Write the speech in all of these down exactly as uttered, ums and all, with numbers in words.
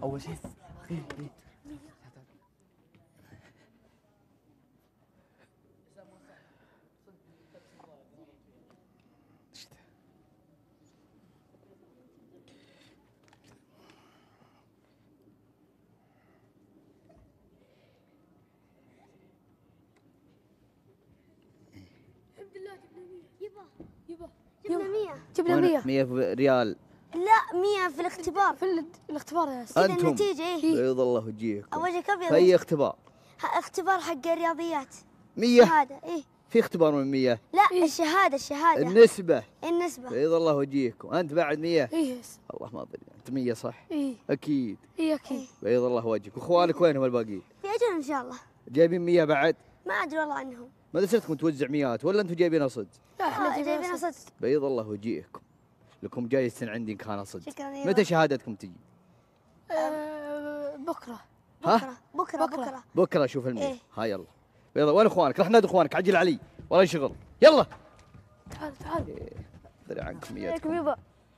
اول شيء إيه إيه. يبا يبا جبنا مية. جبنا مية. مية ريال. لا مية في الاختبار. في ال- الاختبار يا أستاذ. كذا أنتم النتيجة إيه. بيض الله وجيهكم. وجهك أبيض. في أي اختبار؟ ها- اختبار حق الرياضيات. مية؟ شهادة إيه. في اختبار من مية؟ لا إيه؟ الشهادة الشهادة. النسبة. النسبة. بيض الله وجيهكم. أنت بعد مية؟ إيه الله ما أدري. أنت مية صح؟ إيه أكيد. إيه أكيد. بيض الله وجهك. وإخوانك وينهم الباقيين؟ في أجل إن شاء الله. جايبين مية بعد؟ ما أدري والله عنهم. مدرستكم توزع ميات ولا أنتم جايبينها صدق؟ لا إحنا آه، جايبين صدق. بيض الله وجيهكم. لكم جايزة عندي إن كان صدق. شكرا يا متى شهادتكم تجي؟ آه، بكرة. ها؟ بكرة بكرة بكرة. بكرة. بكرة أشوف المية. إيه. ها يلا. بيض وين إخوانك؟ رح نادي إخوانك عجل علي ولا شغل. يلا. تعال تعال. إيه. أدري عنكم عليكم مياتكم. يبا.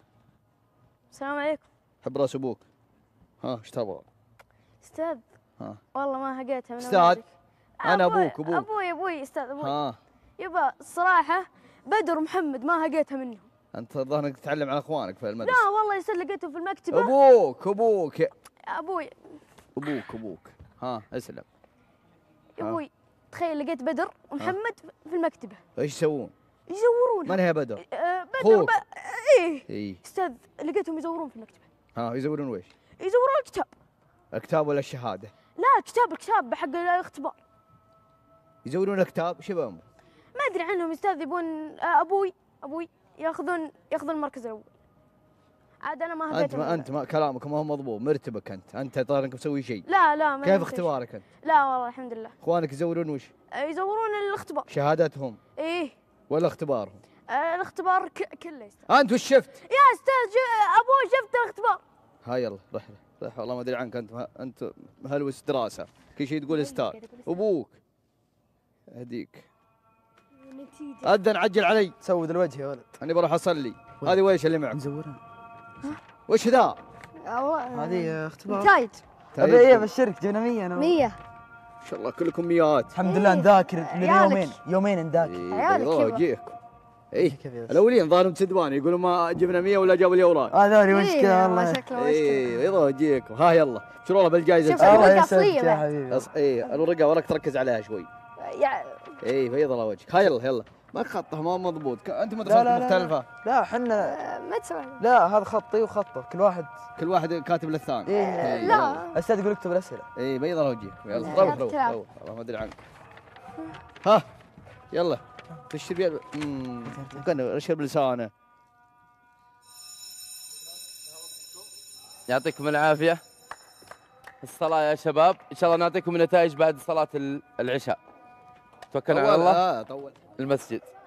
السلام عليكم. حب راس أبوك. ها إيش تبغى؟ أستاذ. ها. والله ما لقيتها من أستاذ. أولادك. أنا أبوي- أبوك أبوك. أبوي أبوي أستاذ أبوي. ها. يبا الصراحة بدر ومحمد ما لقيتها منهم. أنت الظاهر إنك تتعلم على إخوانك في المدرسة. لا والله يا أستاذ لقيتهم في المكتبة. أبوك أبوك أبوي أبوك أبوك. ها اسلم. يا أبوي تخيل لقيت بدر ومحمد في المكتبة إيش يسوون؟ يزورون. من هي بدر؟ آه، بدر أخوك. ب... إيه إي. أستاذ لقيتهم يزورون في المكتبة. ها يزورون ويش؟ يزورون الكتاب. الكتاب ولا الشهادة؟ لا كتاب الكتاب حق الاختبار. يزورون الكتاب شبهم. ما ادري عنهم استاذ يبون آه، ابوي ابوي ياخذون ياخذون المركز الاول. عاد انا ما أنت هبيت ما أنت ما كلامك ما هو مضبوط. مرتبك أنت. أنت ظاهر إنك مسوي شيء. لا لا ما كيف نمشي. اختبارك أنت؟ لا والله الحمد لله. إخوانك يزورون وش؟ آه، يزورون الاختبار. شهادتهم ايه ولا اختبارهم؟ آه، الاختبار ك- كله يا استاذ. أنت وش شفت؟ يا استاذ ج- ابوي شفت الاختبار. ها يلا رح رح والله ما ادري عنك انت انت مهلوس دراسه كل شيء تقول استاذ. ابوك اهديك. اذن عجل علي. سود الوجه يا ولد. اني بروح اصلي. هذه ويش اللي معك؟ مزورها. وش ذا؟ هذه اختبار. نتايج. ابي ايه بالشرك جبنا مية انا. مية. ما شاء الله كلكم ميات. الحمد لله نذاكر لنا عيالك. يومين يومين نذاكر. ايه عيالك والله يبا. وجيهكم. ايه كيف يا الاولين ظهرهم تدبان يقولوا ما جبنا مية ولا جابوا لي اوراق. هذول مشكلة إيه، والله. شكله ايه بيض وجيهكم. ها يلا ابشروا الله بالجائزه. شوف الجاية. الورقة الله أصلية يسعدك يا بعد. حبيبي. أص- ايه الورقه وراك تركز عليها شوي. يا ايه بيض الله وجهك. ها يلا يلا ما خطه ما هو مضبوط. ك- انت لا مدرستك لا لا مختلفه. لا حنا آه، ما تسوي. لا هذا خطي وخطه كل واحد. كل واحد كاتب للثاني. ايه إيه، لا استاذ يقول اكتب الاسئله. اي بيض الله وجهك. يلا لا، روح روح تلعب. روح والله ما ادري عنك. ها يلا تشرب يا امم كان اشرب لسانه. يعطيكم العافية. الصلاة يا شباب، إن شاء الله نعطيكم النتائج بعد صلاة ال- العشاء. توكلنا على طول الله. آه طول. المسجد.